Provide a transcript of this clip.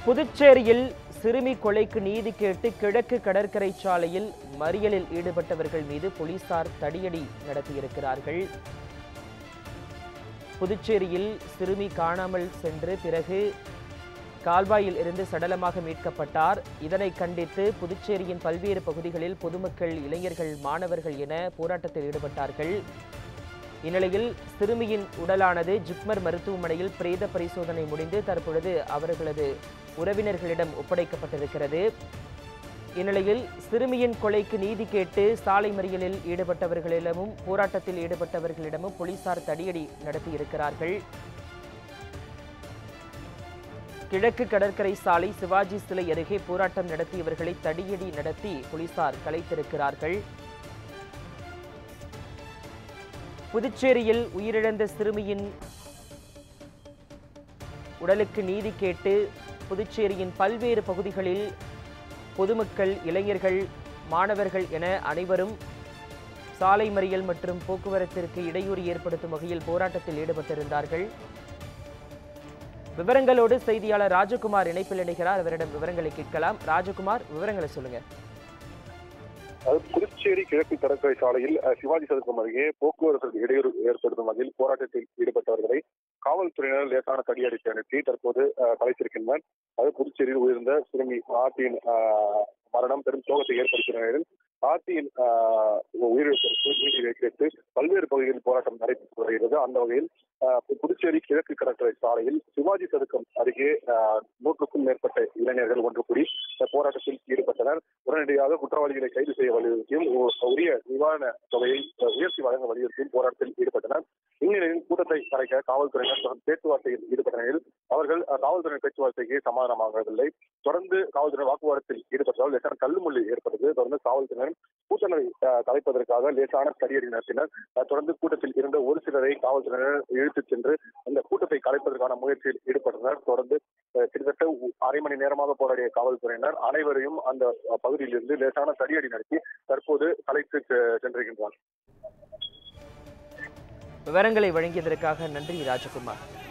புதுச்சேரியில் சிறுமி கொலைக்கு நீதி கேட்டு கிழக்கு கடற்கரை சாலையில் மறியலில் ஈடுபட்டவர்கள் மீது போலீசார் தடியடி நடத்தியிருக்கிறார்கள். புதுச்சேரியில் சிறுமி காணாமல் சென்று பிறகு கால்வாயில் இருந்து சடலமாக மீட்கப்பட்டார். இதனை கண்டித்து புதுச்சேரியின் பல்வேறு பகுதிகளில் பொதுமக்கள், இளைஞர்கள், மாணவர்கள் என போராட்டத்தில் ஈடுபட்டார்கள். இந்நிலையில் சிறுமியின் உடலானது ஜிப்மர் மருத்துவமனையில் பிரேத பரிசோதனை முடிந்து தற்பொழுது அவர்களது உறவினர்களிடம் ஒப்படைக்கப்பட்டிருக்கிறது. இந்நிலையில் சிறுமியின் கொலைக்கு நீதி கேட்டு சாலை மறியலில் ஈடுபட்டவர்களிடமும் போராட்டத்தில் ஈடுபட்டவர்களிடமும் போலீசார் தடியடி நடத்தியிருக்கிறார்கள். கிழக்கு கடற்கரை சாலை சிவாஜி சிலை அருகே போராட்டம் நடத்தியவர்களை தடியடி நடத்தி போலீசார் கலைத்திருக்கிறார்கள். புதுச்சேரியில் உயிரிழந்த சிறுமியின் உடலுக்கு நீதி கேட்டு புதுச்சேரியின் பல்வேறு பகுதிகளில் பொதுமக்கள், இளைஞர்கள், மாணவர்கள் என அனைவரும் சாலை மறியல் மற்றும் போக்குவரத்திற்கு இடையூறு ஏற்படுத்தும் வகையில் போராட்டத்தில் ஈடுபட்டிருந்தார்கள். விவரங்களோடு செய்தியாளர் ராஜகுமார் இணைப்பில் இணைகிறார். அவரிடம் விவரங்களை கேட்கலாம். ராஜகுமார், விவரங்களை சொல்லுங்க. புதுச்சேரி கிழக்கு கடற்கரை சாலையில் சிவாஜி சதுக்கம் அருகே போக்குவரத்துக்கு இடையூறு ஏற்படுத்தும் வகையில் போராட்டத்தில் ஈடுபட்டவர்களை காவல்துறையினர் லேசான தடியடித்து அனுப்பி தற்போது கலைத்திருக்கின்றனர். அது புதுச்சேரியில் உயர்ந்த சிறுமி ஆர்த்தியின் மரணம் பெரும் சோகத்தை ஏற்படுத்திய நிலையில் ஆர்த்தியின் உயிரிழப்பிற்கு நீதி கேட்டு பல்வேறு பகுதிகளில் போராட்டம் நடைபெற்று வருகிறது. அந்த வகையில் புதுச்சேரி கிழக்கு கடற்கரை சாலையில் சிவாஜி சதுக்கம் அருகே 100க்கும் மேற்பட்ட இளைஞர்கள் ஒன்று கூடி போராட்டத்தில் ஈடுபட்டனர். உடனடியாக குற்றவாளிகளை கைது செய்ய வலியுறுத்தியும் உரிய நிவாரண தொகையை உயர்த்தி வழங்க வலியுறுத்தியும் போராட்டத்தில் ஈடுபட்டனர். இந்நிலையில் கூட்டத்தை கலைக்க காவல்துறையினர் பேச்சுவார்த்தையில் ஈடுபட்ட நிலையில் அவர்கள் காவல்துறை பேச்சுவார்த்தைக்கு சமாதானமாகவில்லை. தொடர்ந்து காவல்துறை வாக்குவாதத்தில் ஈடுபட்டதால் லேசான தள்ளுமுள்ளி ஏற்பட்டது. தொடர்ந்து காவல்துறையினர் கூட்டத்தை கலைப்பதற்காக லேசான தடியடி நடத்தினர். தொடர்ந்து கூட்டத்தில் இருந்த ஒரு சிலரை காவல்துறையினர் இழுத்துச் சென்று அந்த கூட்டத்தை கலைப்பதற்கான முயற்சியில் ஈடுபட்டனர். தொடர்ந்து கிட்டத்தட்ட அரை மணி நேரமாக போராடிய காவல்துறையினர் அனைவரையும் அந்த பகுதியில் இருந்து லேசான தடியடி நடத்தி தற்போது கலைத்து சென்றிருக்கின்றனர். விவரங்களை வழங்கியதற்காக நன்றி ராஜகுமார்.